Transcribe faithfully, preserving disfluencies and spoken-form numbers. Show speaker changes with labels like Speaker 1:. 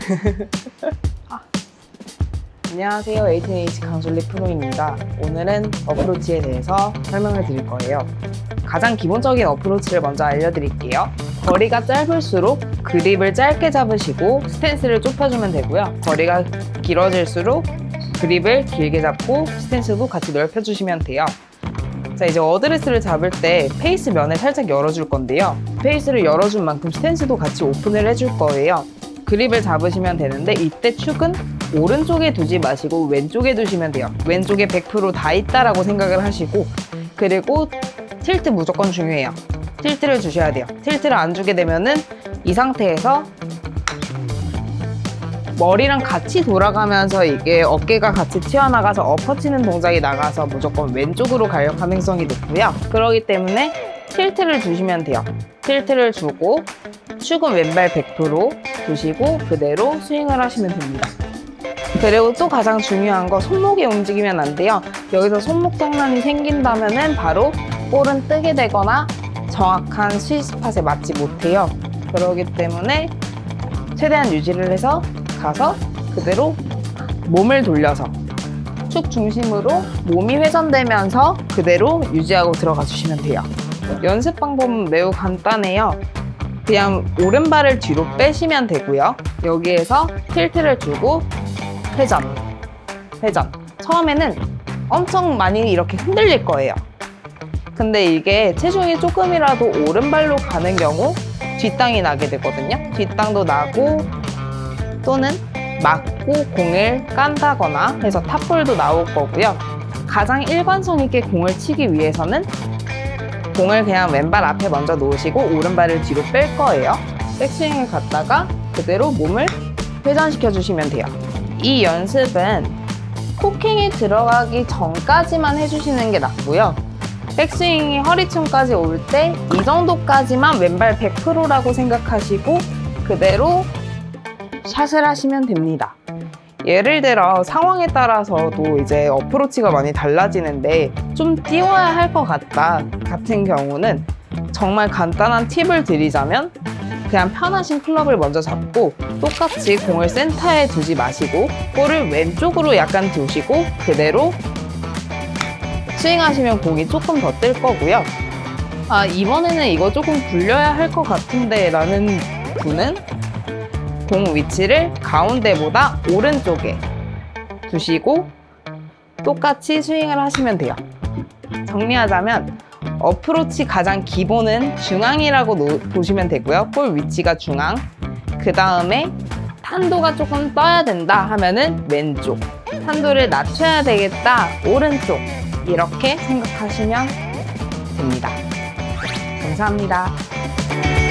Speaker 1: 아. 안녕하세요. 에이틴에이치 강솔리 프로입니다. 오늘은 어프로치에 대해서 설명을 드릴 거예요. 가장 기본적인 어프로치를 먼저 알려드릴게요. 거리가 짧을수록 그립을 짧게 잡으시고 스탠스를 좁혀주면 되고요. 거리가 길어질수록 그립을 길게 잡고 스탠스도 같이 넓혀주시면 돼요. 자, 이제 어드레스를 잡을 때 페이스 면을 살짝 열어줄 건데요. 페이스를 열어준 만큼 스탠스도 같이 오픈을 해줄 거예요. 그립을 잡으시면 되는데 이때 축은 오른쪽에 두지 마시고 왼쪽에 두시면 돼요. 왼쪽에 백 퍼센트 다 있다라고 생각을 하시고, 그리고 틸트 무조건 중요해요. 틸트를 주셔야 돼요. 틸트를 안 주게 되면은 이 상태에서 머리랑 같이 돌아가면서 이게 어깨가 같이 튀어나가서 엎어치는 동작이 나가서 무조건 왼쪽으로 갈 가능성이 높고요. 그렇기 때문에 틸트를 주시면 돼요. 틸트를 주고 축은 왼발 백 퍼센트 두시고 그대로 스윙을 하시면 됩니다. 그리고 또 가장 중요한 거, 손목이 움직이면 안 돼요. 여기서 손목 장난이 생긴다면은 바로 볼은 뜨게 되거나 정확한 스윗 스팟에 맞지 못해요. 그렇기 때문에 최대한 유지를 해서 가서 그대로 몸을 돌려서 축 중심으로 몸이 회전되면서 그대로 유지하고 들어가 주시면 돼요. 연습 방법은 매우 간단해요. 그냥 오른발을 뒤로 빼시면 되고요. 여기에서 틸트를 주고 회전, 회전. 처음에는 엄청 많이 이렇게 흔들릴 거예요. 근데 이게 체중이 조금이라도 오른발로 가는 경우 뒷땅이 나게 되거든요. 뒷땅도 나고 또는 맞고 공을 깐다거나 해서 탑볼도 나올 거고요. 가장 일관성 있게 공을 치기 위해서는 공을 그냥 왼발 앞에 먼저 놓으시고 오른발을 뒤로 뺄 거예요. 백스윙을 갔다가 그대로 몸을 회전시켜 주시면 돼요. 이 연습은 코킹이 들어가기 전까지만 해주시는 게 낫고요. 백스윙이 허리춤까지 올 때 이 정도까지만 왼발 백 퍼센트라고 생각하시고 그대로 샷을 하시면 됩니다. 예를 들어 상황에 따라서도 이제 어프로치가 많이 달라지는데 좀 띄워야 할 것 같다 같은 경우는 정말 간단한 팁을 드리자면 그냥 편하신 클럽을 먼저 잡고 똑같이 공을 센터에 두지 마시고 볼을 왼쪽으로 약간 두시고 그대로 스윙하시면 공이 조금 더 뜰 거고요. 아, 이번에는 이거 조금 굴려야 할 것 같은데 라는 분은 공 위치를 가운데보다 오른쪽에 두시고 똑같이 스윙을 하시면 돼요. 정리하자면 어프로치 가장 기본은 중앙이라고 노, 보시면 되고요. 볼 위치가 중앙. 그 다음에 탄도가 조금 떠야 된다 하면은 왼쪽. 탄도를 낮춰야 되겠다, 오른쪽. 이렇게 생각하시면 됩니다. 감사합니다.